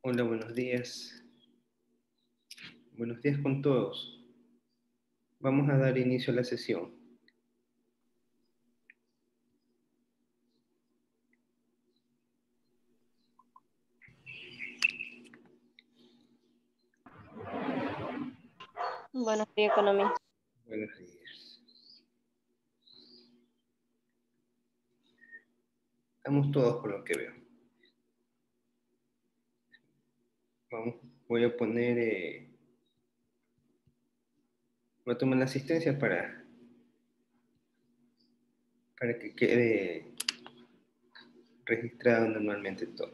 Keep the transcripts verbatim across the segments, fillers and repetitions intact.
Hola, buenos días. Buenos días con todos. Vamos a dar inicio a la sesión. Buenos días, economía. Buenos días. Estamos todos por lo que veo. Vamos, voy a poner, eh, voy a tomar la asistencia para, para que quede registrado normalmente todo.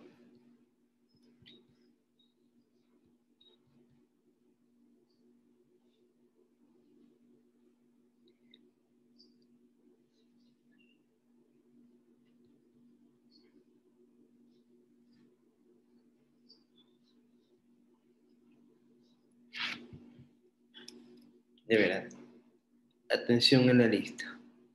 De verdad. Atención a la lista.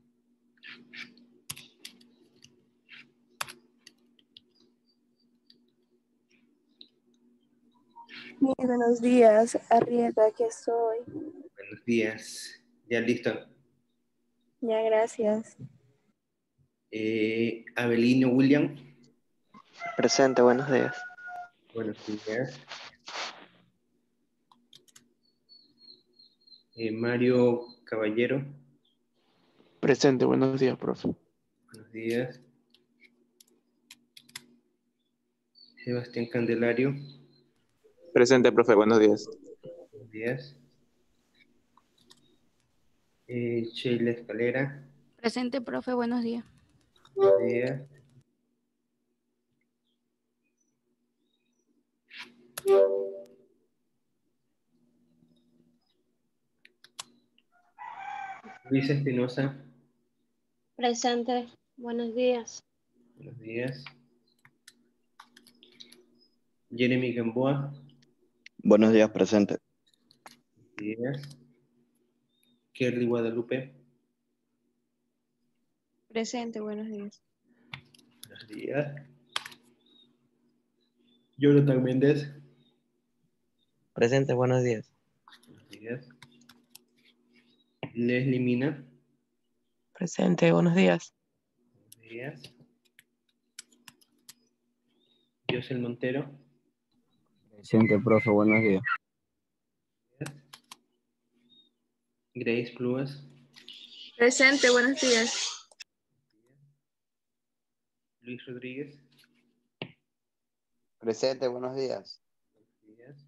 Muy buenos días, Arrieta, que soy. Buenos días. ¿Ya listo? Ya, gracias. Eh, Abelino William. Presente, buenos días. Buenos días. Eh, Mario Caballero. Presente, buenos días, profe. Buenos días. Sebastián Candelario. Presente, profe, buenos días. Buenos días. Eh, Sheila Escalera. Presente, profe, buenos días. Buenos días. Luisa Espinosa. Presente, buenos días. Buenos días. Jeremy Gamboa. Buenos días, presente. Buenos días. Kerly Guadalupe. Presente, buenos días. Buenos días. Jonathan Méndez. Presente, buenos días. Buenos días. Leslie Mina. Presente, buenos días. Buenos días. Yosel Montero. Presente, profe, buenos días. Grace Pluas. Presente, buenos días. Luis Rodríguez. Presente, buenos días. Buenos días.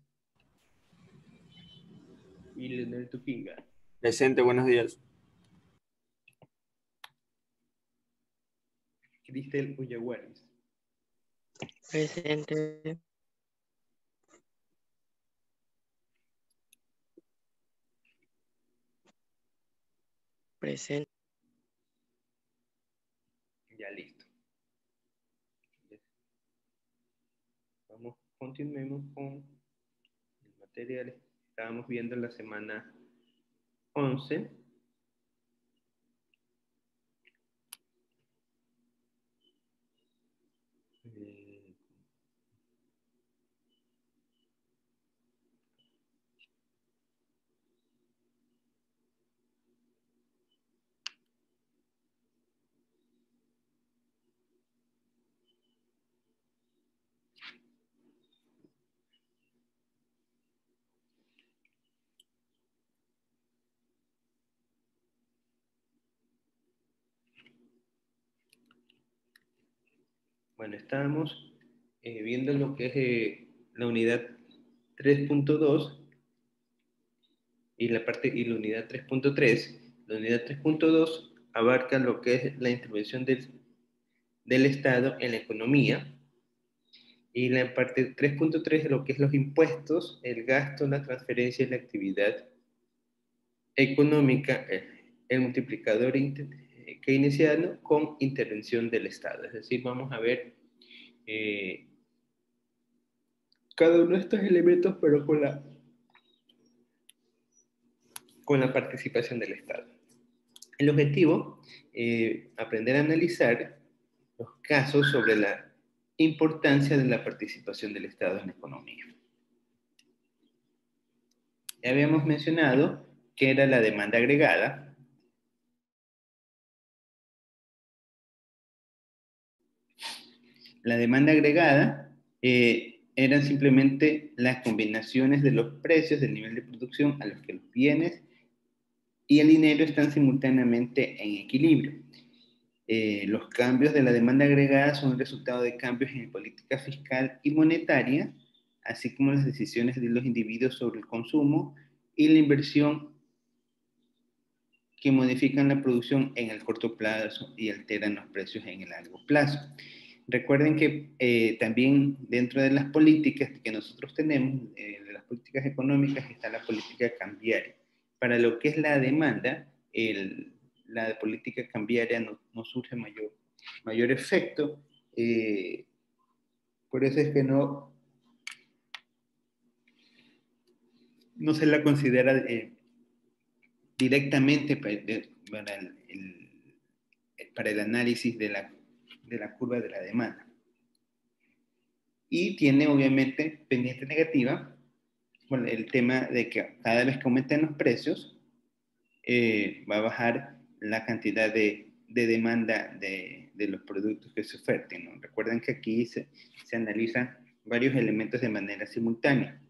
Y Leonel Tuquinga. Presente, buenos días. Cristel Uyaguaris. Presente. Presente. Ya listo. Vamos, continuemos con el material. Estábamos viendo la semana once. Eh, Bueno, estábamos eh, viendo lo que es eh, la unidad tres punto dos y la parte y la unidad tres punto tres. La unidad tres punto dos abarca lo que es la intervención del, del Estado en la economía, y la parte tres punto tres es lo que es los impuestos, el gasto, la transferencia y la actividad económica, eh, el multiplicador keynesiano con intervención del Estado. Es decir, vamos a ver eh, cada uno de estos elementos, pero con la, con la participación del Estado. El objetivo, eh, aprender a analizar los casos sobre la importancia de la participación del Estado en la economía. Ya habíamos mencionado que era la demanda agregada. La demanda agregada eh, eran simplemente las combinaciones de los precios del nivel de producción a los que los bienes y el dinero están simultáneamente en equilibrio. Eh, los cambios de la demanda agregada son el resultado de cambios en política fiscal y monetaria, así como las decisiones de los individuos sobre el consumo y la inversión que modifican la producción en el corto plazo y alteran los precios en el largo plazo. Recuerden que eh, también dentro de las políticas que nosotros tenemos, eh, de las políticas económicas, está la política cambiaria. Para lo que es la demanda, el, la política cambiaria no, no surge mayor, mayor efecto. Eh, por eso es que no, no se la considera eh, directamente para el, el, para el análisis de la, de la curva de la demanda. Y tiene obviamente pendiente negativa, bueno, el tema de que cada vez que aumenten los precios, eh, va a bajar la cantidad de, de demanda de, de los productos que se oferten, ¿no? Recuerden que aquí se, se analizan varios elementos de manera simultánea.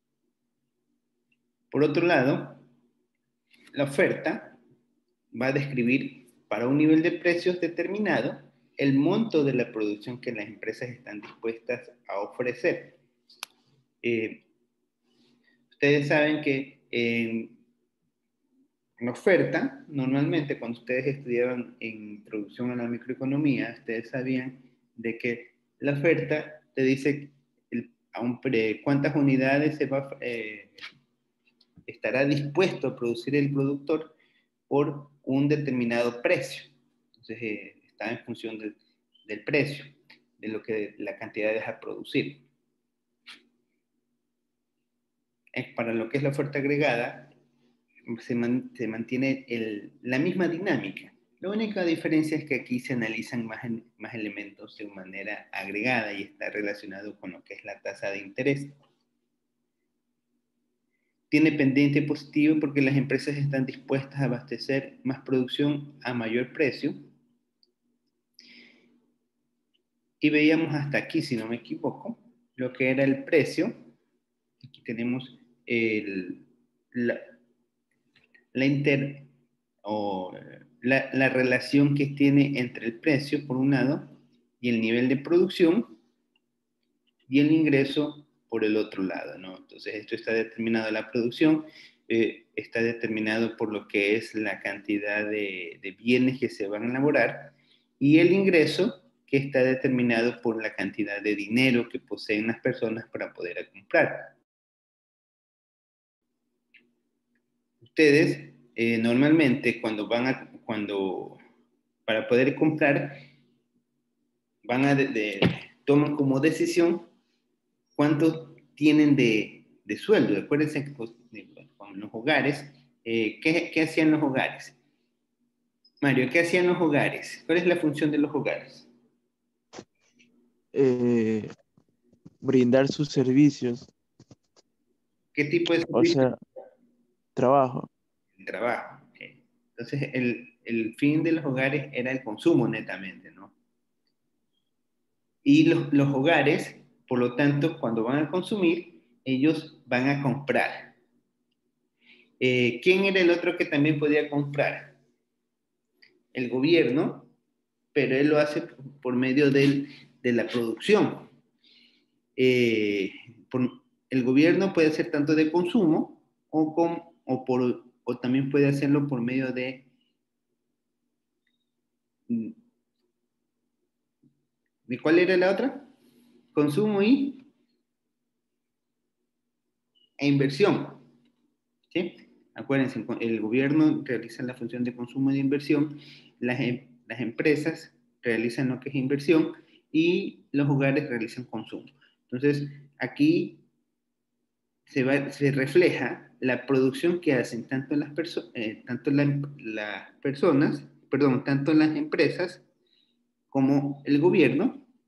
Por otro lado, la oferta va a describir para un nivel de precios determinado el monto de la producción que las empresas están dispuestas a ofrecer. Eh, ustedes saben que en la oferta, normalmente cuando ustedes estudiaban en introducción a la microeconomía, ustedes sabían de que la oferta te dice el, a un pre, cuántas unidades se va, eh, estará dispuesto a producir el productor por un determinado precio. Entonces, eh, está en función de, del precio, de lo que la cantidad deja producir. Es para lo que es la oferta agregada, se, man, se mantiene el, la misma dinámica. La única diferencia es que aquí se analizan más, más elementos de manera agregada y está relacionado con lo que es la tasa de interés. Tiene pendiente positivo porque las empresas están dispuestas a abastecer más producción a mayor precio. Y veíamos hasta aquí, si no me equivoco, lo que era el precio. Aquí tenemos el, la, la, inter, o la, la relación que tiene entre el precio, por un lado, y el nivel de producción, y el ingreso por el otro lado, ¿no? Entonces, esto está determinado, la producción eh, está determinado por lo que es la cantidad de, de bienes que se van a elaborar, y el ingreso que está determinado por la cantidad de dinero que poseen las personas para poder comprar. Ustedes eh, normalmente cuando van a, cuando, para poder comprar, van a, de, de, toman como decisión cuánto tienen de, de sueldo. Acuérdense que con los hogares, eh, ¿qué, ¿qué hacían los hogares? Mario, ¿qué hacían los hogares? ¿Cuál es la función de los hogares? Eh, brindar sus servicios. ¿Qué tipo de servicio? O sea, trabajo. El trabajo. Okay. Entonces, el, el fin de los hogares era el consumo netamente, ¿no? Y los, los hogares, por lo tanto, cuando van a consumir, ellos van a comprar. Eh, ¿Quién era el otro que también podía comprar? El gobierno, pero él lo hace por medio del, de la producción. Eh, por, el gobierno puede hacer tanto de consumo o, con, o, por, o también puede hacerlo por medio de ¿de cuál era la otra? Consumo y e inversión. ¿Sí? Acuérdense, el gobierno realiza la función de consumo y de inversión, las, las empresas realizan lo que es inversión y los hogares realizan consumo. Entonces, aquí se, va, se refleja la producción que hacen tanto las, perso eh, tanto la, las personas, perdón, tanto las empresas como el gobierno,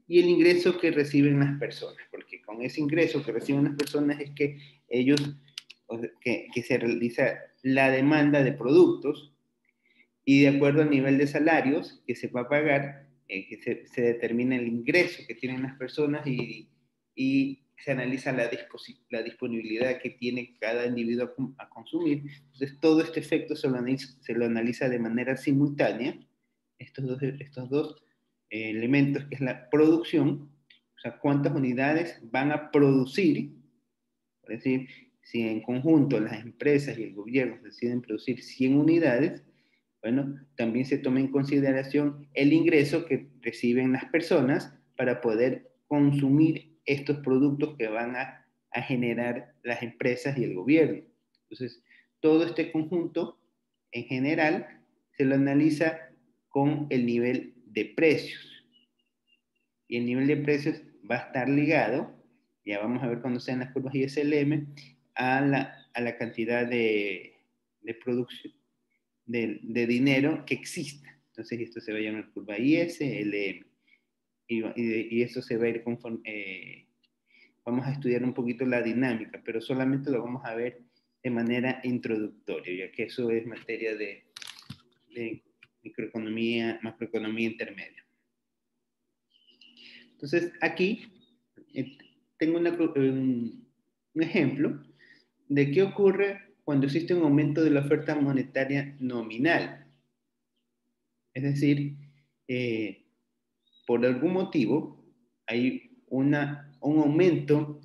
y el ingreso que reciben las personas, porque con ese ingreso que reciben las personas es que ellos, que, que se realiza la demanda de productos, y de acuerdo al nivel de salarios que se va a pagar, eh, que se, se determina el ingreso que tienen las personas y, y se analiza la, la disponibilidad que tiene cada individuo a, a consumir. Entonces, todo este efecto se lo analiza, se lo analiza de manera simultánea, estos dos, estos dos eh, elementos, que es la producción, o sea, cuántas unidades van a producir, es decir, si en conjunto las empresas y el gobierno deciden producir cien unidades, bueno, también se toma en consideración el ingreso que reciben las personas para poder consumir estos productos que van a, a generar las empresas y el gobierno. Entonces, todo este conjunto, en general, se lo analiza con el nivel de precios. Y el nivel de precios va a estar ligado, ya vamos a ver cuando sean las curvas I S L M, a la, a la cantidad de, de producción, de, de dinero que exista. Entonces esto se va a llamar curva I S L M. Y, y, y eso se va a ir conforme... Eh, vamos a estudiar un poquito la dinámica, pero solamente lo vamos a ver de manera introductoria, ya que eso es materia de, de microeconomía, macroeconomía intermedia. Entonces, aquí eh, tengo una, un, un ejemplo de qué ocurre cuando existe un aumento de la oferta monetaria nominal. Es decir, eh, por algún motivo hay una, un aumento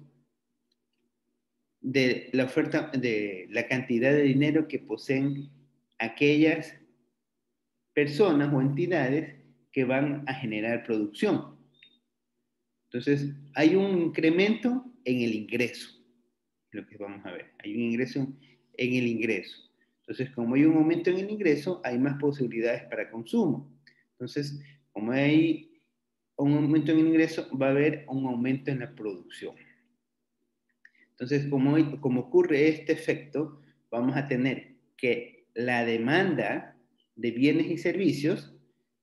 de la oferta, de la cantidad de dinero que poseen aquellas personas o entidades que van a generar producción. Entonces, hay un incremento en el ingreso, lo que vamos a ver. Hay un ingreso en el ingreso. Entonces, como hay un aumento en el ingreso, hay más posibilidades para consumo. Entonces, como hay un aumento en el ingreso, va a haber un aumento en la producción. Entonces, como, como ocurre este efecto, vamos a tener que la demanda de bienes y servicios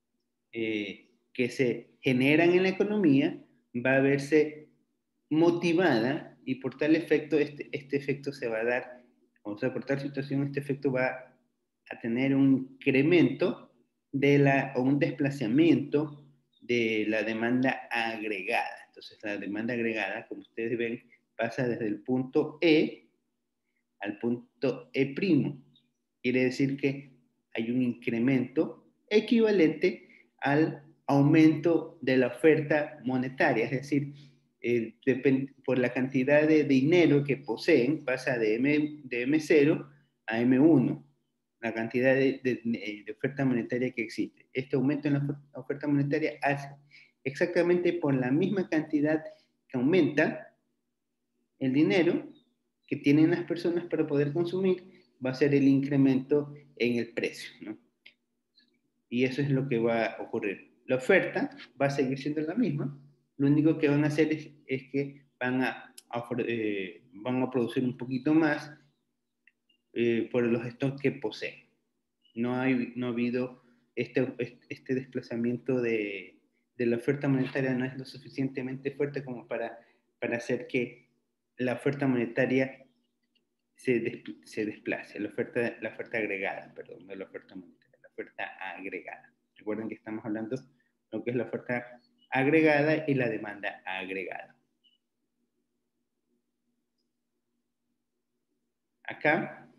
eh, que se generan en la economía va a verse motivada y por tal efecto, este, este efecto se va a dar, o sea, por tal situación, este efecto va a tener un incremento de la, o un desplazamiento de la demanda agregada. Entonces, la demanda agregada, como ustedes ven, pasa desde el punto E al punto E'. Quiere decir que hay un incremento equivalente al aumento de la oferta monetaria, es decir, eh, por la cantidad de dinero que poseen, pasa de, M, de eme cero a eme uno, la cantidad de, de, de oferta monetaria que existe. Este aumento en la oferta monetaria hace exactamente por la misma cantidad que aumenta el dinero que tienen las personas para poder consumir, va a ser el incremento en el precio, ¿no? Y eso es lo que va a ocurrir. La oferta va a seguir siendo la misma, lo único que van a hacer es, es que van a, a, eh, van a producir un poquito más eh, por los stocks que poseen. No, hay, no ha habido este, este desplazamiento de, de la oferta monetaria, no es lo suficientemente fuerte como para, para hacer que la oferta monetaria se, des, se desplace, la oferta, la oferta agregada, perdón, no la oferta monetaria, la oferta agregada. Recuerden que estamos hablando de lo que es la oferta agregada y la demanda agregada. Acá,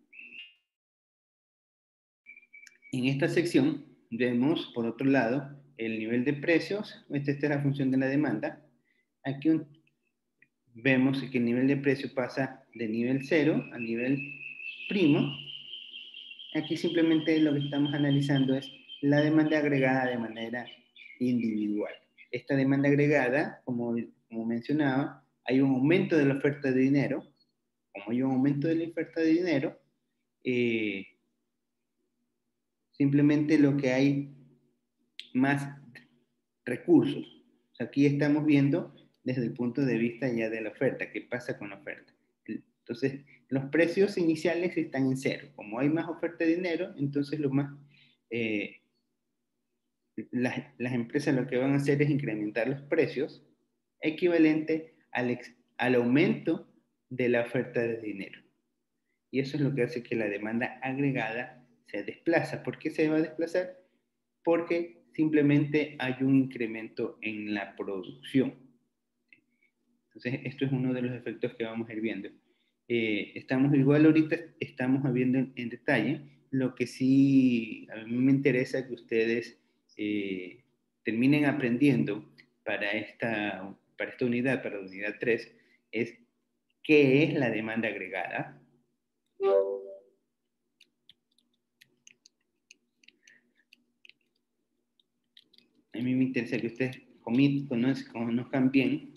en esta sección, vemos, por otro lado, el nivel de precios. Esta, esta es la función de la demanda. Aquí un, vemos que el nivel de precio pasa de nivel cero a nivel primo. Aquí simplemente lo que estamos analizando es la demanda agregada de manera individual. Esta demanda agregada, como, como mencionaba, hay un aumento de la oferta de dinero. Como hay un aumento de la oferta de dinero, eh, simplemente lo que hay más recursos. O sea, aquí estamos viendo desde el punto de vista ya de la oferta, qué pasa con la oferta. Entonces, los precios iniciales están en cero. Como hay más oferta de dinero, entonces lo más, eh, las, las empresas lo que van a hacer es incrementar los precios equivalente al, ex, al aumento de la oferta de dinero. Y eso es lo que hace que la demanda agregada se desplaza. ¿Por qué se va a desplazar? Porque simplemente hay un incremento en la producción. Entonces, esto es uno de los efectos que vamos a ir viendo. Eh, estamos igual ahorita, estamos viendo en, en detalle, lo que sí a mí me interesa que ustedes eh, terminen aprendiendo para esta, para esta unidad, para la unidad tres, es qué es la demanda agregada. A mí me interesa que ustedes conozcan, conozcan bien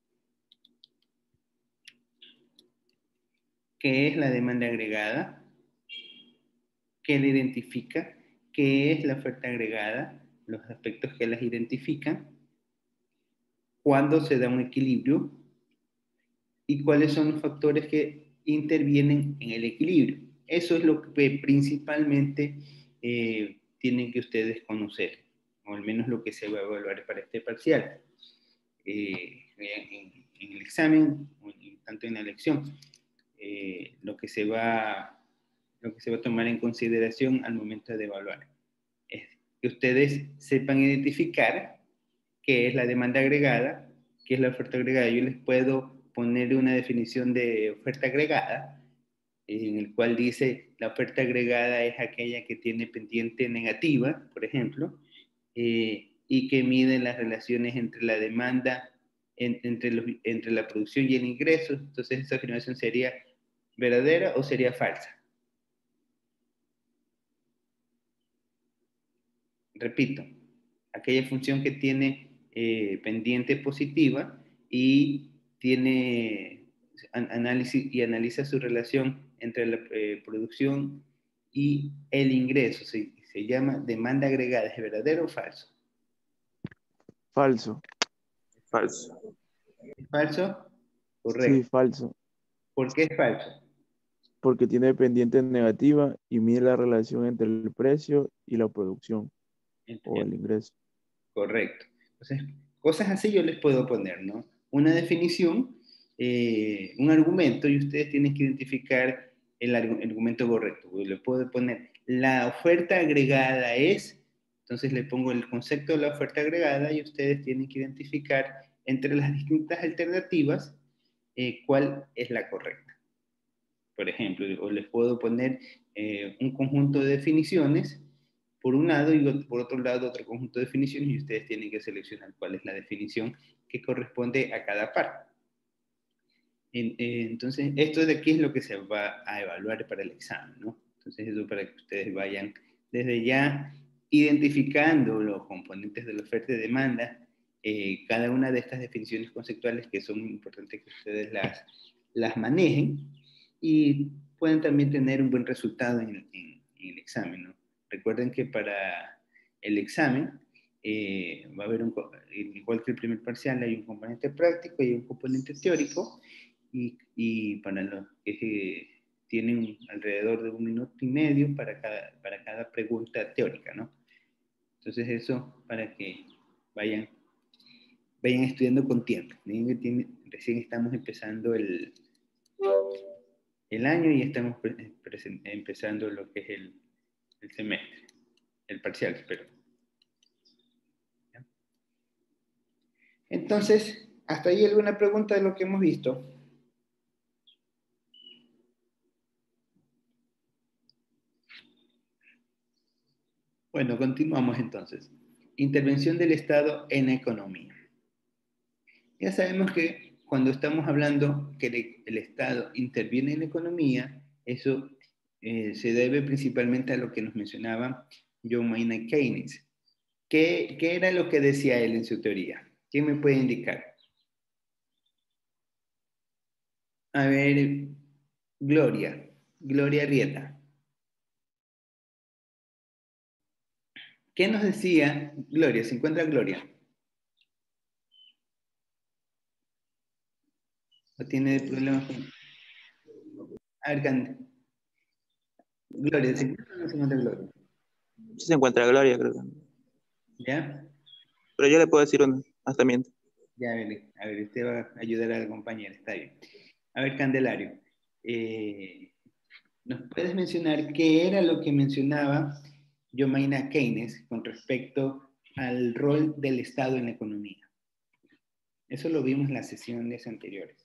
qué es la demanda agregada, qué la identifica, qué es la oferta agregada, los aspectos que las identifican, cuándo se da un equilibrio y cuáles son los factores que intervienen en el equilibrio. Eso es lo que principalmente eh, tienen que ustedes conocer, o al menos lo que se va a evaluar para este parcial. Eh, en, en el examen, tanto en la lección, eh, lo que se va lo que se va a tomar en consideración al momento de evaluar es que ustedes sepan identificar qué es la demanda agregada, qué es la oferta agregada. Yo les puedo poner una definición de oferta agregada, en el cual dice la oferta agregada es aquella que tiene pendiente negativa, por ejemplo, eh, y que mide las relaciones entre la demanda, en, entre, los, entre la producción y el ingreso. Entonces, esa afirmación sería verdadera o sería falsa. Repito, aquella función que tiene eh, pendiente positiva y tiene análisis y analiza su relación entre la eh, producción y el ingreso. Se, se llama demanda agregada. ¿Es verdadero o falso? Falso. Falso. ¿Es falso? Correcto. Sí, falso. ¿Por qué es falso? Porque tiene pendiente negativa y mide la relación entre el precio y la producción o el ingreso. Correcto. Entonces, cosas así yo les puedo poner, ¿no? Una definición, eh, un argumento, y ustedes tienen que identificar el argumento correcto. Yo les puedo poner, la oferta agregada es, entonces le pongo el concepto de la oferta agregada y ustedes tienen que identificar entre las distintas alternativas eh, cuál es la correcta. Por ejemplo, o les puedo poner eh, un conjunto de definiciones por un lado y por otro lado otro conjunto de definiciones y ustedes tienen que seleccionar cuál es la definición que corresponde a cada par. En, eh, entonces, esto de aquí es lo que se va a evaluar para el examen, ¿no? Entonces, eso para que ustedes vayan desde ya identificando los componentes de la oferta y demanda, eh, cada una de estas definiciones conceptuales que son muy importantes que ustedes las, las manejen y pueden también tener un buen resultado en, en, en el examen, ¿no? Recuerden que para el examen eh, va a haber, un, igual que el primer parcial, hay un componente práctico y un componente teórico, y, y para los que eh, tienen alrededor de un minuto y medio para cada, para cada pregunta teórica, ¿no? Entonces eso para que vayan, vayan estudiando con tiempo. Recién estamos empezando el, el año y estamos empezando lo que es el, el semestre, el parcial, espero. Entonces, ¿hasta ahí alguna pregunta de lo que hemos visto? Bueno, continuamos entonces. Intervención del Estado en la economía. Ya sabemos que cuando estamos hablando que el Estado interviene en la economía, eso eh, se debe principalmente a lo que nos mencionaba John Maynard Keynes. ¿Qué, ¿Qué era lo que decía él en su teoría? ¿Quién me puede indicar? A ver, Gloria, Gloria Rieta. ¿Qué nos decía Gloria? ¿Se encuentra Gloria? ¿O tiene problemas con...? A ver, Cande. Gloria, ¿se encuentra o no se encuentra Gloria? Sí se encuentra Gloria, creo que. ¿Ya? Pero yo le puedo decir uno, hasta miento. Ya, a ver, a ver, usted va a ayudar a la compañera, está bien. A ver, Candelario, eh, ¿nos puedes mencionar qué era lo que mencionaba John Maynard Keynes con respecto al rol del Estado en la economía? Eso lo vimos en las sesiones anteriores.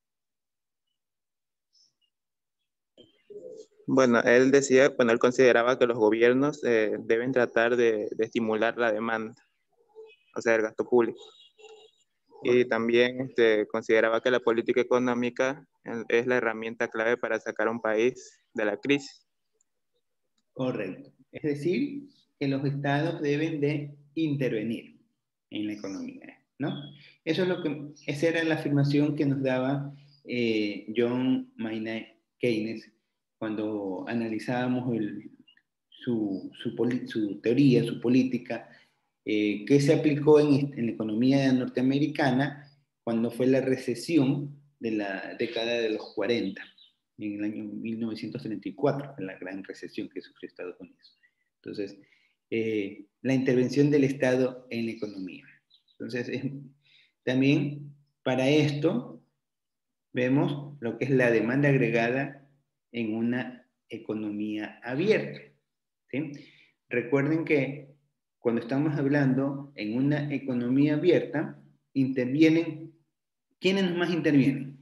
Bueno, él decía, bueno, él consideraba que los gobiernos eh, deben tratar de, de estimular la demanda, o sea, el gasto público. Y también este, consideraba que la política económica es la herramienta clave para sacar a un país de la crisis. Correcto. Es decir, que los estados deben de intervenir en la economía, ¿no? Eso es lo que, esa era la afirmación que nos daba eh, John Maynard Keynes cuando analizábamos el, su, su, su teoría, su política, eh, que se aplicó en, en la economía norteamericana cuando fue la recesión de la década de los cuarenta, en el año mil novecientos treinta y cuatro, en la gran recesión que sufrió Estados Unidos. Entonces, eh, la intervención del Estado en la economía. Entonces, eh, también para esto vemos lo que es la demanda agregada en una economía abierta, ¿sí? Recuerden que cuando estamos hablando en una economía abierta, intervienen, ¿quiénes más intervienen?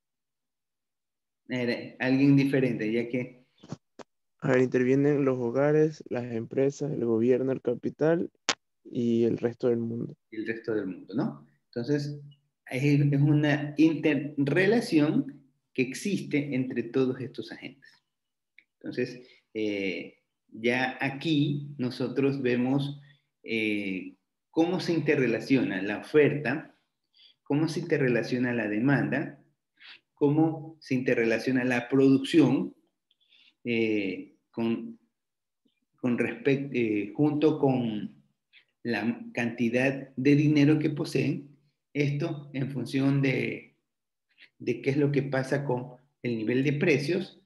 Era alguien diferente, ya que... A ver, intervienen los hogares, las empresas, el gobierno, el capital y el resto del mundo. El resto del mundo, ¿no? Entonces, es, es una interrelación que existe entre todos estos agentes. Entonces, eh, ya aquí nosotros vemos eh, cómo se interrelaciona la oferta, cómo se interrelaciona la demanda, cómo se interrelaciona la producción eh, con, con respecto, eh, junto con la cantidad de dinero que poseen, esto en función de, de qué es lo que pasa con el nivel de precios,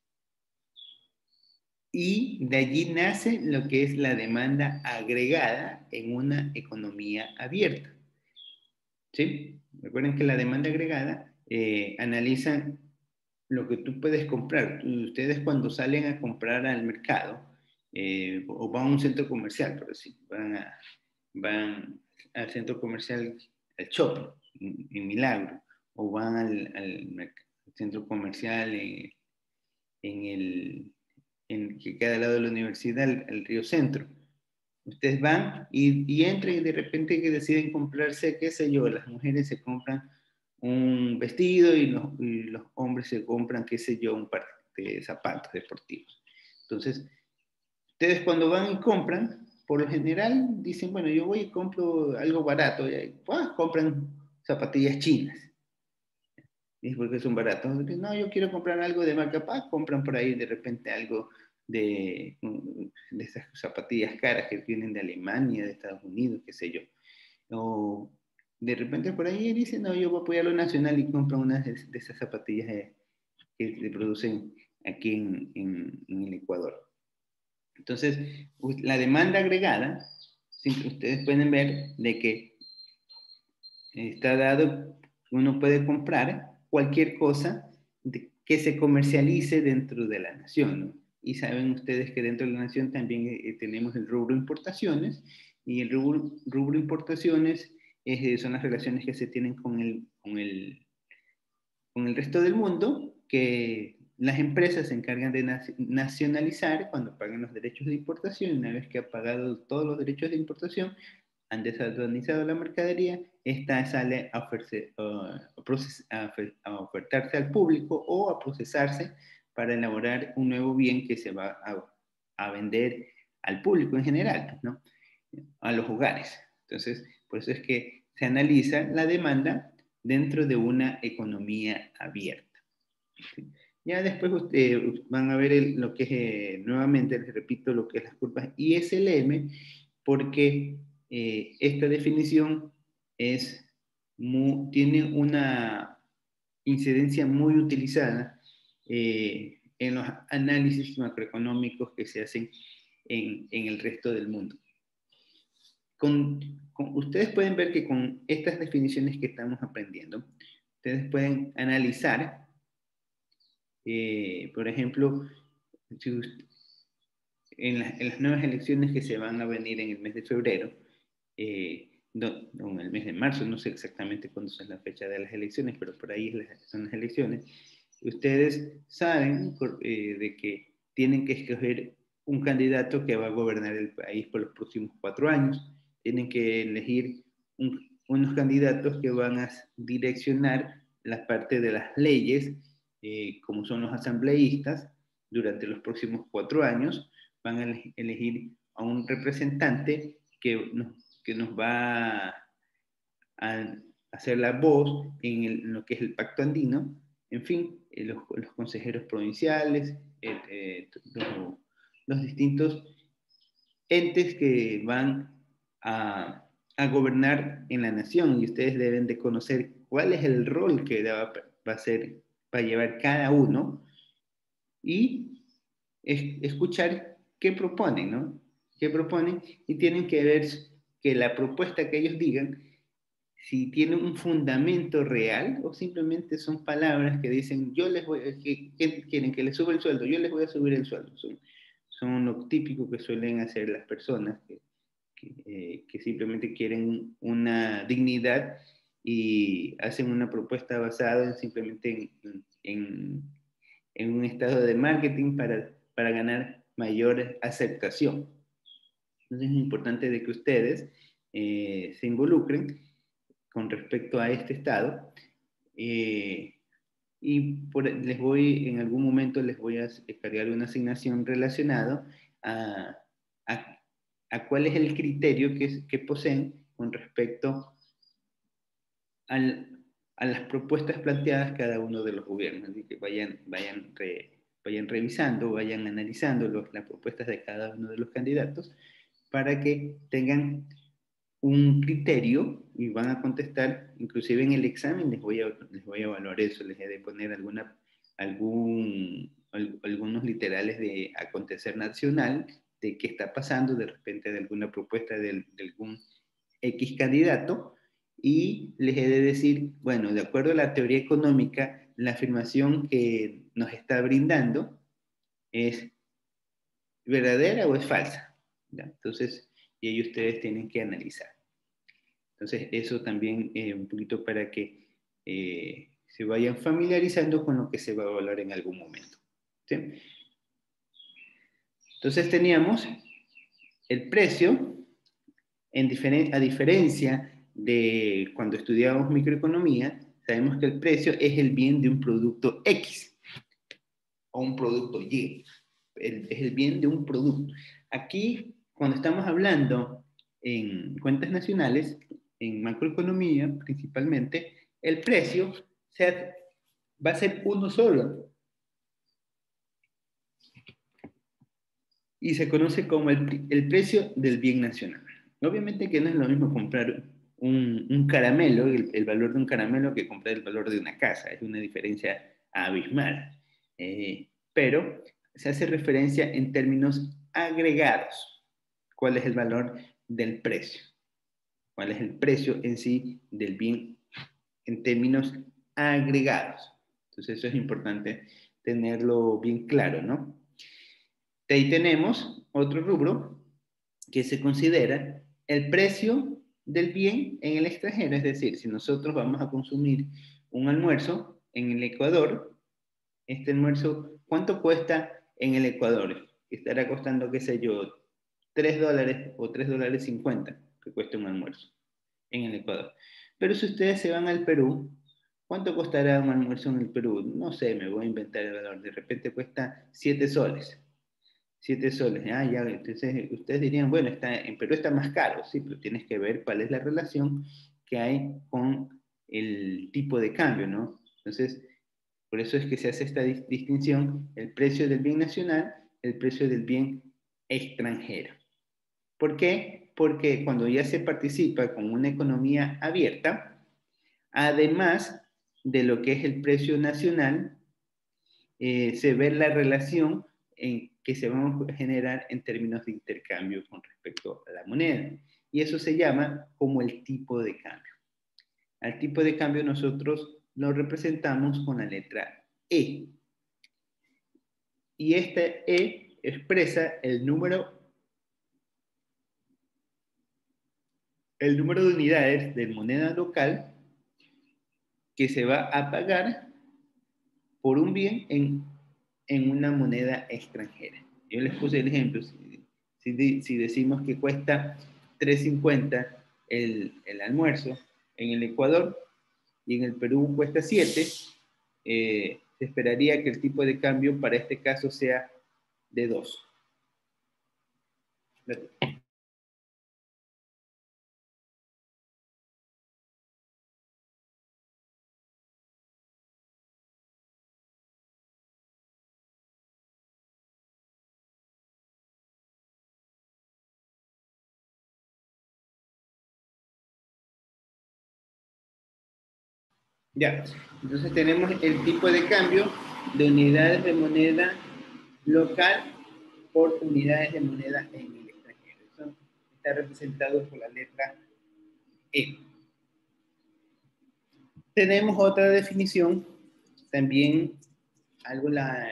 y de allí nace lo que es la demanda agregada en una economía abierta. ¿Sí? Recuerden que la demanda agregada eh, analiza lo que tú puedes comprar. Ustedes cuando salen a comprar al mercado eh, o van a un centro comercial, por decir, van, a, van al centro comercial, al shopping, en, en Milagro, o van al, al centro comercial en, en el en, que queda al lado de la universidad, el, el Río Centro. Ustedes van y, y entran y de repente que deciden comprarse, qué sé yo, las mujeres se compran un vestido y los, y los hombres se compran, qué sé yo, un par de zapatos deportivos. Entonces, ustedes cuando van y compran, por lo general dicen, bueno, yo voy y compro algo barato, y pues, compran zapatillas chinas. ¿Y por qué son baratos? No, yo quiero comprar algo de marca Paz, compran por ahí de repente algo de, de esas zapatillas caras que vienen de Alemania, de Estados Unidos, qué sé yo. O de repente por ahí dicen, no, yo voy a apoyar lo nacional y compran unas de, de esas zapatillas de, que se producen aquí en, en, en el Ecuador. Entonces, la demanda agregada, ustedes pueden ver de que está dado, uno puede comprar cualquier cosa de, que se comercialice dentro de la nación, ¿no? Y saben ustedes que dentro de la nación también eh, tenemos el rubro importaciones, y el rubro, rubro importaciones eh, son las relaciones que se tienen con el, con, el, con el resto del mundo, que las empresas se encargan de nacionalizar cuando pagan los derechos de importación. Una vez que ha pagado todos los derechos de importación, han desaduanizado la mercadería, esta sale a, ofrecer, uh, a, a ofertarse al público o a procesarse para elaborar un nuevo bien que se va a, a vender al público en general, ¿no? A los hogares. Entonces, por eso es que se analiza la demanda dentro de una economía abierta. ¿Sí? Ya después ustedes van a ver el, lo que es, eh, nuevamente les repito, lo que es las curvas I S L M, porque eh, esta definición es muy, tiene una incidencia muy utilizada eh, en los análisis macroeconómicos que se hacen en, en el resto del mundo. con, con, ustedes pueden ver que con estas definiciones que estamos aprendiendo, ustedes pueden analizar, eh, por ejemplo, si usted, en, la, en las nuevas elecciones que se van a venir en el mes de febrero, eh, no, no, en el mes de marzo, no sé exactamente cuándo es la fecha de las elecciones, pero por ahí son las elecciones. Ustedes saben eh, de que tienen que escoger un candidato que va a gobernar el país por los próximos cuatro años. Tienen que elegir un, unos candidatos que van a direccionar la parte de las leyes, eh, como son los asambleístas, durante los próximos cuatro años. Van a elegir a un representante que nos, que nos va a hacer la voz en, el, en lo que es el Pacto Andino. En fin, eh, los, los consejeros provinciales, eh, eh, los, los distintos entes que van a, a gobernar en la nación, y ustedes deben de conocer cuál es el rol que va, va a ser, va a llevar cada uno, y es, escuchar qué proponen, ¿no? ¿Qué proponen? Y tienen que ver que la propuesta que ellos digan, si tiene un fundamento real o simplemente son palabras que dicen, yo les voy, que, que quieren que les suba el sueldo, yo les voy a subir el sueldo. Son, son lo típico que suelen hacer las personas que, que, eh, que simplemente quieren una dignidad y hacen una propuesta basada en simplemente en, en, en un estado de marketing para, para ganar mayor aceptación. Entonces es importante de que ustedes eh, se involucren con respecto a este estado, eh, y por, les voy, en algún momento les voy a cargar una asignación relacionada a, a, a cuál es el criterio que, que poseen con respecto al, a las propuestas planteadas cada uno de los gobiernos, así que vayan, vayan, re, vayan revisando, vayan analizando los, las propuestas de cada uno de los candidatos para que tengan un criterio y van a contestar, inclusive en el examen les voy a, les voy a evaluar eso, les he de poner alguna, algún, algunos literales de acontecer nacional, de qué está pasando de repente de alguna propuesta de, de algún X candidato, y les he de decir, bueno, de acuerdo a la teoría económica, la afirmación que nos está brindando es verdadera o es falsa, ¿ya? Entonces, y ahí ustedes tienen que analizar. Entonces, eso también eh, un poquito para que eh, se vayan familiarizando con lo que se va a evaluar en algún momento, ¿sí? Entonces, teníamos el precio, en diferen a diferencia de cuando estudiábamos microeconomía, sabemos que el precio es el bien de un producto X o un producto Y. El, es el bien de un producto. Aquí, cuando estamos hablando en cuentas nacionales, en macroeconomía principalmente, el precio se, va a ser uno solo. Y se conoce como el, el precio del bien nacional. Obviamente que no es lo mismo comprar un, un caramelo, el, el valor de un caramelo, que comprar el valor de una casa. Es una diferencia abismal. Eh, pero se hace referencia en términos agregados. ¿Cuál es el valor del precio? ¿Cuál es el precio en sí del bien en términos agregados? Entonces eso es importante tenerlo bien claro, ¿no? De ahí tenemos otro rubro que se considera el precio del bien en el extranjero. Es decir, si nosotros vamos a consumir un almuerzo en el Ecuador, este almuerzo, ¿cuánto cuesta en el Ecuador? Estará costando, qué sé yo, tres dólares o tres dólares cincuenta que cuesta un almuerzo en el Ecuador. Pero si ustedes se van al Perú, ¿cuánto costará un almuerzo en el Perú? No sé, me voy a inventar el valor. De repente cuesta siete soles. siete soles. Ah, ya, entonces ustedes dirían, bueno, está, en Perú está más caro, sí, pero tienes que ver cuál es la relación que hay con el tipo de cambio, ¿no? Entonces, por eso es que se hace esta distinción, el precio del bien nacional, el precio del bien extranjero. ¿Por qué? Porque cuando ya se participa con una economía abierta, además de lo que es el precio nacional, eh, se ve la relación en que se va a generar en términos de intercambio con respecto a la moneda. y eso se llama como el tipo de cambio. Al tipo de cambio nosotros lo representamos con la letra E. Y esta E expresa el número, el número de unidades de moneda local que se va a pagar por un bien en, en una moneda extranjera. Yo les puse el ejemplo. Si, si, si decimos que cuesta tres cincuenta el, el almuerzo en el Ecuador y en el Perú cuesta siete, eh, se esperaría que el tipo de cambio para este caso sea de dos. Ya, entonces tenemos el tipo de cambio de unidades de moneda local por unidades de moneda en el extranjero. Eso está representado por la letra E. Tenemos otra definición, también algo la,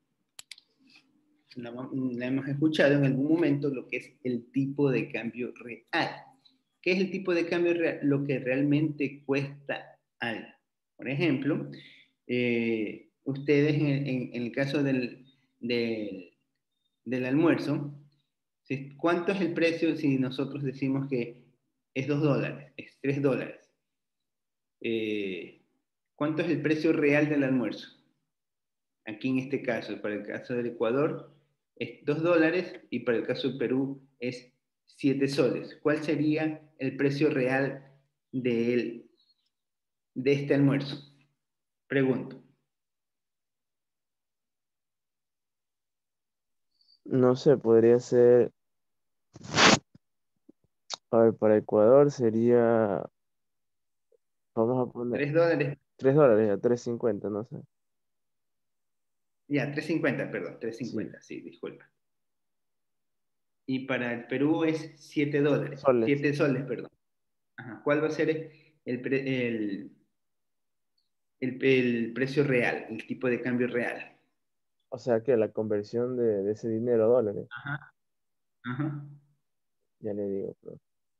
la, la hemos escuchado en algún momento, lo que es el tipo de cambio real. ¿Qué es el tipo de cambio real? Lo que realmente cuesta algo. Por ejemplo, eh, ustedes en, en, en el caso del, del, del almuerzo, ¿cuánto es el precio si nosotros decimos que es dos dólares, es tres dólares? Eh, ¿Cuánto es el precio real del almuerzo? Aquí en este caso, para el caso del Ecuador, es dos dólares y para el caso del Perú es siete soles. ¿Cuál sería el precio real de, el, de este almuerzo? Pregunto. No sé, podría ser, a ver, para Ecuador sería, vamos a poner, tres dólares. tres dólares, a tres cincuenta, no sé. Ya, tres cincuenta, perdón, tres cincuenta, sí. sí, disculpa. Y para el Perú es siete dólares. Soles. siete soles, perdón. Ajá. ¿Cuál va a ser el, pre, el, el, el precio real, el tipo de cambio real? O sea que la conversión de, de ese dinero a dólares. Ajá. Ajá. Ya le digo, pero...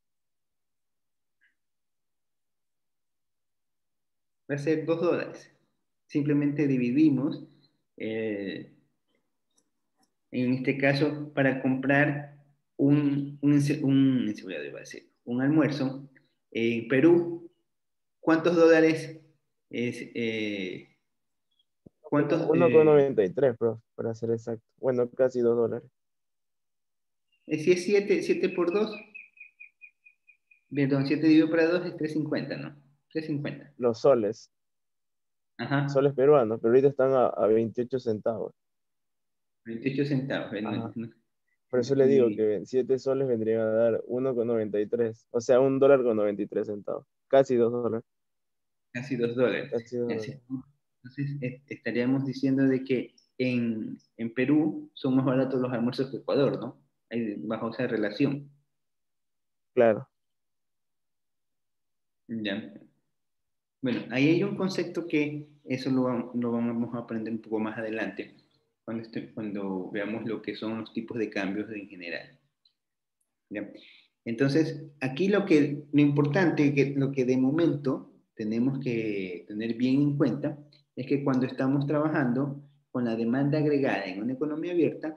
va a ser dos dólares. Simplemente dividimos, eh, en este caso, para comprar un, un, un, iba a decir, un almuerzo en Perú, ¿cuántos dólares es? Eh, ¿Cuántos? uno con noventa y tres, profe, para ser exacto. Bueno, casi dos dólares. Eh, si es siete por dos, perdón, siete dividido para dos es tres cincuenta, ¿no? tres cincuenta. Los soles. Ajá. Soles peruanos, pero ahorita están a, a veintiocho centavos. veintiocho centavos. No, no. Por eso le digo que siete soles vendrían a dar uno con noventa y tres. O sea, un dólar con noventa y tres centavos. Casi dos dólares. Casi dos dólares. Casi dos dólares. Entonces, estaríamos diciendo de que en, en Perú son más baratos los almuerzos que Ecuador, ¿no? Bajo esa relación. Claro. Ya. Bueno, ahí hay un concepto que eso lo, lo vamos a aprender un poco más adelante, cuando, estoy, cuando veamos lo que son los tipos de cambios en general. ¿Ya? Entonces, aquí lo, que, lo importante, que, lo que de momento tenemos que tener bien en cuenta, es que cuando estamos trabajando con la demanda agregada en una economía abierta,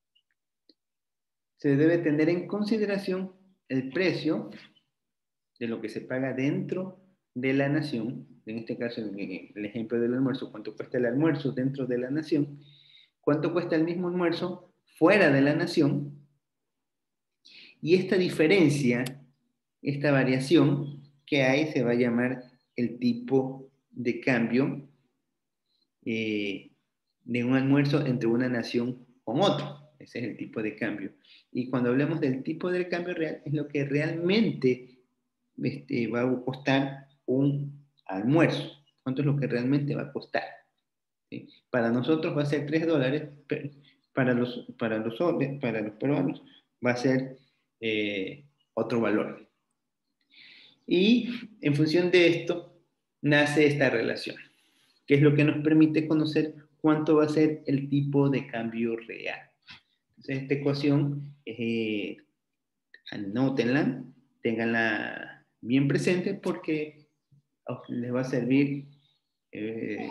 se debe tener en consideración el precio de lo que se paga dentro de la nación, en este caso, en el ejemplo del almuerzo, cuánto cuesta el almuerzo dentro de la nación, cuánto cuesta el mismo almuerzo fuera de la nación, y esta diferencia, esta variación que hay, se va a llamar el tipo de cambio eh, de un almuerzo entre una nación con otra. Ese es el tipo de cambio. Y cuando hablamos del tipo de cambio real, es lo que realmente este, va a costar un almuerzo. ¿Cuánto es lo que realmente va a costar? ¿Sí? Para nosotros va a ser tres dólares, pero para los, para los, para los peruanos va a ser eh, otro valor. Y en función de esto, nace esta relación, que es lo que nos permite conocer cuánto va a ser el tipo de cambio real. Entonces, esta ecuación, eh, anótenla, ténganla bien presente porque les va a servir eh,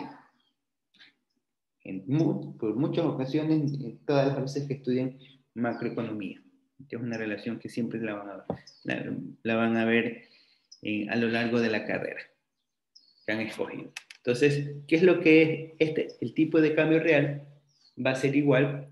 en mu por muchas ocasiones, en todas las veces que estudian macroeconomía. Es una relación que siempre la van a, la, la van a ver eh, a lo largo de la carrera que han escogido. Entonces, ¿qué es lo que es este? El tipo de cambio real va a ser igual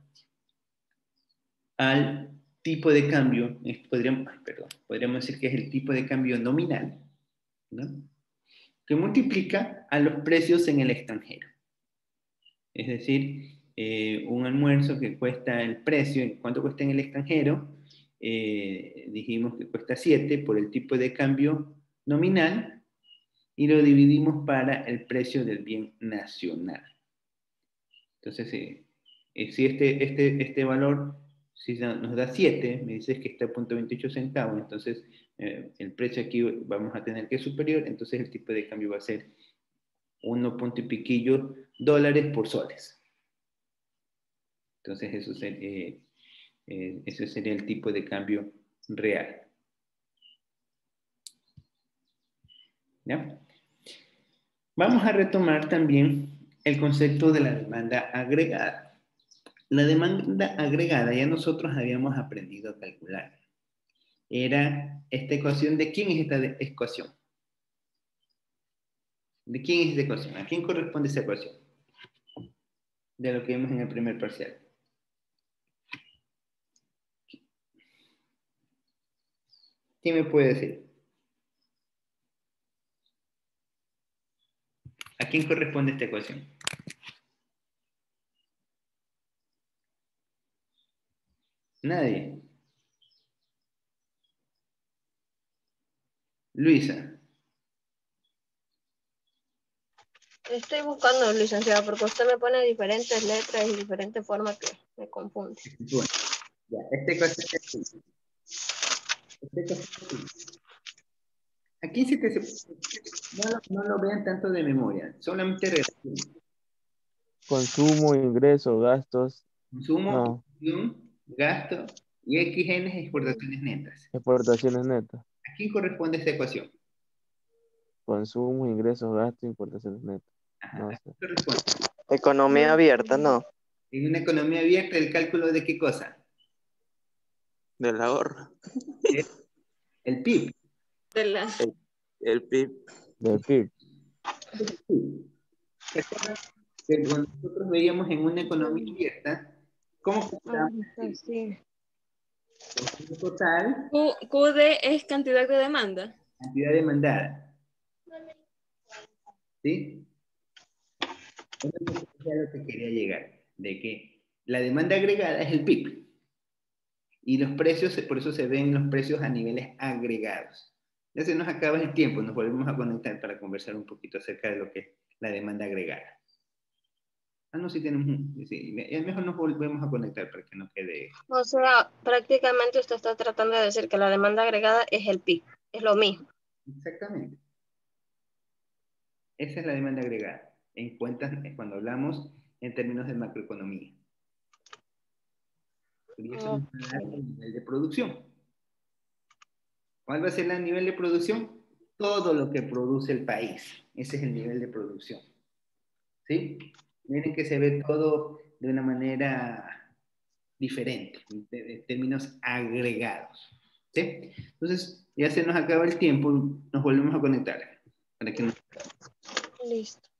al tipo de cambio, podríamos, perdón, podríamos decir que es el tipo de cambio nominal, ¿no? Que multiplica a los precios en el extranjero. Es decir, eh, un almuerzo que cuesta el precio, ¿cuánto cuesta en el extranjero? Eh, dijimos que cuesta siete por el tipo de cambio nominal y lo dividimos para el precio del bien nacional. Entonces, eh, eh, si este, este, este valor si nos da siete, me dices que está a punto veintiocho centavos, entonces eh, el precio aquí vamos a tener que es superior, entonces el tipo de cambio va a ser uno punto y piquillo dólares por soles. Entonces eso sería, eh, eh, ese sería el tipo de cambio real. ¿Ya? Vamos a retomar también el concepto de la demanda agregada. La demanda agregada ya nosotros habíamos aprendido a calcular. Era esta ecuación. ¿De quién es esta ecuación? ¿De quién es esta ecuación? ¿A quién corresponde esa ecuación? De lo que vimos en el primer parcial. ¿Quién me puede decir? ¿A quién corresponde esta ecuación? Nadie. Luisa. Estoy buscando, licenciado, porque usted me pone diferentes letras y diferentes formas que me confunde. Bueno, ya, esta ecuación es así. Esta ecuación es así. Aquí sí que se... No lo, no lo vean tanto de memoria, solamente relación. Consumo, ingresos, gastos. Consumo, No, producción, gasto y X N es exportaciones netas. exportaciones netas. ¿A quién corresponde esta ecuación? Consumo, ingresos, gastos, importaciones netas. Ajá, No ¿a sé. quién corresponde? Economía abierta, ¿no? En una economía abierta, ¿el cálculo de qué cosa? Del ahorro. El, el P I B. De la... El, el P I B. Del P I B. Que cuando nosotros veíamos en una economía abierta, ¿cómo Ah, calculamos está, sí. el total? Q, Q D es cantidad de demanda. Cantidad demandada. ¿Sí? Eso es a lo que quería llegar, de que la demanda agregada es el P I B. Y los precios, por eso se ven los precios a niveles agregados. Ya se nos acaba el tiempo, nos volvemos a conectar para conversar un poquito acerca de lo que es la demanda agregada. Ah, no, sí tenemos un... Sí, mejor nos volvemos a conectar para que no quede... O sea, prácticamente usted está tratando de decir que la demanda agregada es el P I B. Es lo mismo. Exactamente. Esa es la demanda agregada. En cuentas, cuando hablamos en términos de macroeconomía. Y eso nos va a dar el nivel de producción. ¿Cuál va a ser el nivel de producción? Todo lo que produce el país. Ese es el nivel de producción. ¿Sí? Miren que se ve todo de una manera diferente, en términos agregados. ¿Sí? Entonces, ya se nos acaba el tiempo, nos volvemos a conectar. Para que nos... Listo.